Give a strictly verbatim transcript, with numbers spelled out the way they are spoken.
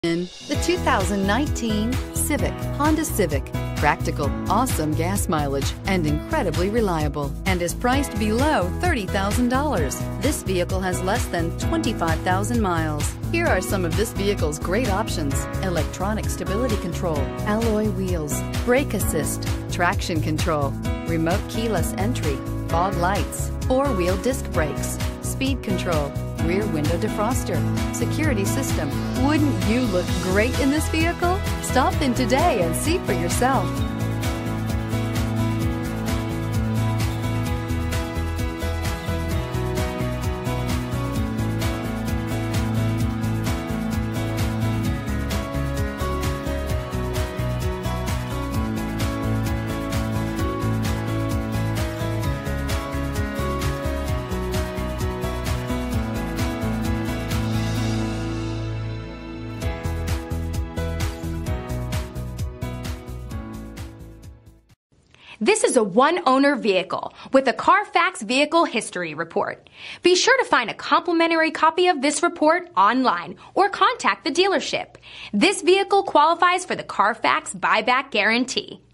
In the two thousand nineteen Civic, Honda Civic. Practical, awesome gas mileage, and incredibly reliable, and is priced below thirty thousand dollars. This vehicle has less than twenty-five thousand miles. Here are some of this vehicle's great options: electronic stability control, alloy wheels, brake assist, traction control, remote keyless entry, fog lights, four-wheel disc brakes, speed control, rear window defroster, security system. Wouldn't you look great in this vehicle? Stop in today and see for yourself. This is a one-owner vehicle with a Carfax Vehicle History Report. Be sure to find a complimentary copy of this report online or contact the dealership. This vehicle qualifies for the Carfax Buyback Guarantee.